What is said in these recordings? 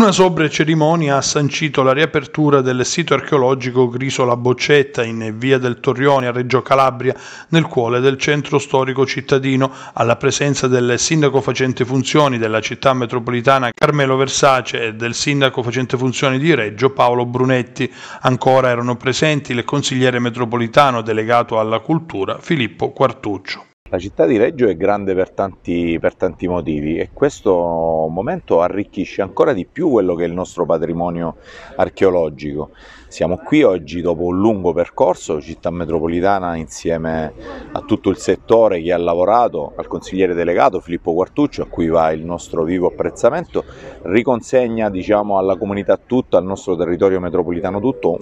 Una sobria cerimonia ha sancito la riapertura del sito archeologico Grisola Boccetta in via del Torrione a Reggio Calabria, nel cuore del centro storico cittadino, alla presenza del sindaco facente funzioni della città metropolitana Carmelo Versace e del sindaco facente funzioni di Reggio Paolo Brunetti. Ancora erano presenti il consigliere metropolitano delegato alla cultura Filippo Quartuccio. La città di Reggio è grande per tanti motivi e questo momento arricchisce ancora di più quello che è il nostro patrimonio archeologico. Siamo qui oggi dopo un lungo percorso, città metropolitana insieme a tutto il settore che ha lavorato, al consigliere delegato Filippo Quartuccio, a cui va il nostro vivo apprezzamento, riconsegna alla comunità tutta, al nostro territorio metropolitano tutto,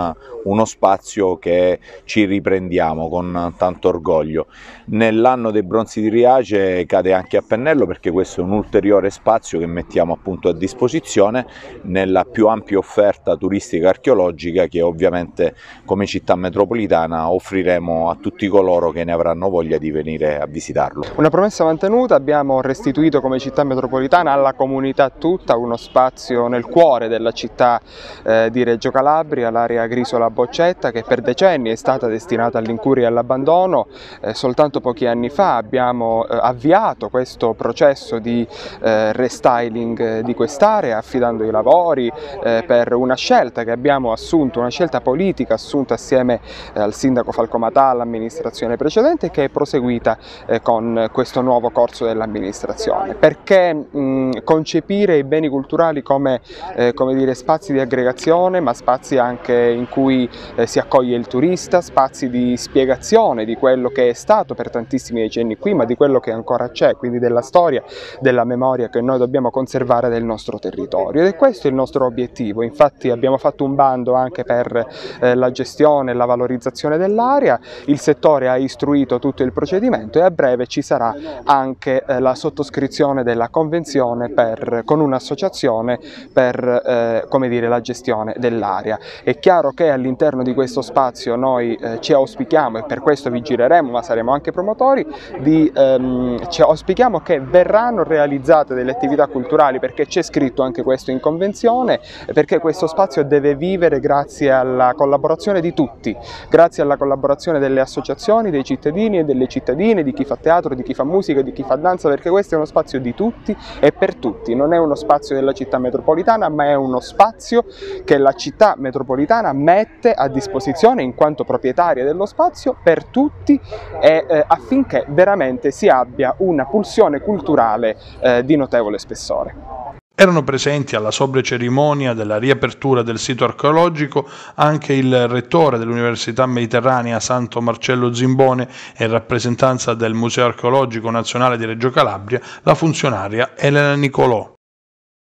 uno spazio che ci riprendiamo con tanto orgoglio. Nell'anno dei Bronzi di Riace cade anche a pennello perché questo è un ulteriore spazio che mettiamo appunto a disposizione nella più ampia offerta turistica archeologica che ovviamente come città metropolitana offriremo a tutti coloro che ne avranno voglia di venire a visitarlo. Una promessa mantenuta, abbiamo restituito come città metropolitana alla comunità tutta uno spazio nel cuore della città di Reggio Calabria, l'area Grisola Boccetta, che per decenni è stata destinata all'incuria e all'abbandono. Soltanto pochi anni fa abbiamo avviato questo processo di restyling di quest'area, affidando i lavori per una scelta che abbiamo assunto, una scelta politica assunta assieme al sindaco Falco Matà, all'amministrazione precedente, che è proseguita con questo nuovo corso dell'amministrazione. Perché concepire i beni culturali come dire, spazi di aggregazione, ma spazi anche in cui si accoglie il turista, spazi di spiegazione di quello che è stato per tantissimi decenni qui, ma di quello che ancora c'è, quindi della storia, della memoria che noi dobbiamo conservare del nostro territorio. Ed è questo il nostro obiettivo. Infatti abbiamo fatto un bando anche per la gestione e la valorizzazione dell'area, il settore ha istruito tutto il procedimento e a breve ci sarà anche la sottoscrizione della convenzione con un'associazione per come dire, la gestione dell'area. È chiaro che all'interno di questo spazio noi ci auspichiamo, e per questo vigileremo, ma saremo anche promotori, ci auspichiamo che verranno realizzate delle attività culturali, perché c'è scritto anche questo in convenzione, perché questo spazio deve vivere grazie alla collaborazione di tutti, grazie alla collaborazione delle associazioni, dei cittadini e delle cittadine, di chi fa teatro, di chi fa musica, di chi fa danza, perché questo è uno spazio di tutti e per tutti, non è uno spazio della città metropolitana, ma è uno spazio che la città metropolitana mette a disposizione in quanto proprietaria dello spazio per tutti e affinché veramente si abbia una pulsione culturale di notevole spessore. Erano presenti alla sobria cerimonia della riapertura del sito archeologico anche il rettore dell'Università Mediterranea Santo Marcello Zimbone e in rappresentanza del Museo Archeologico Nazionale di Reggio Calabria la funzionaria Elena Nicolò.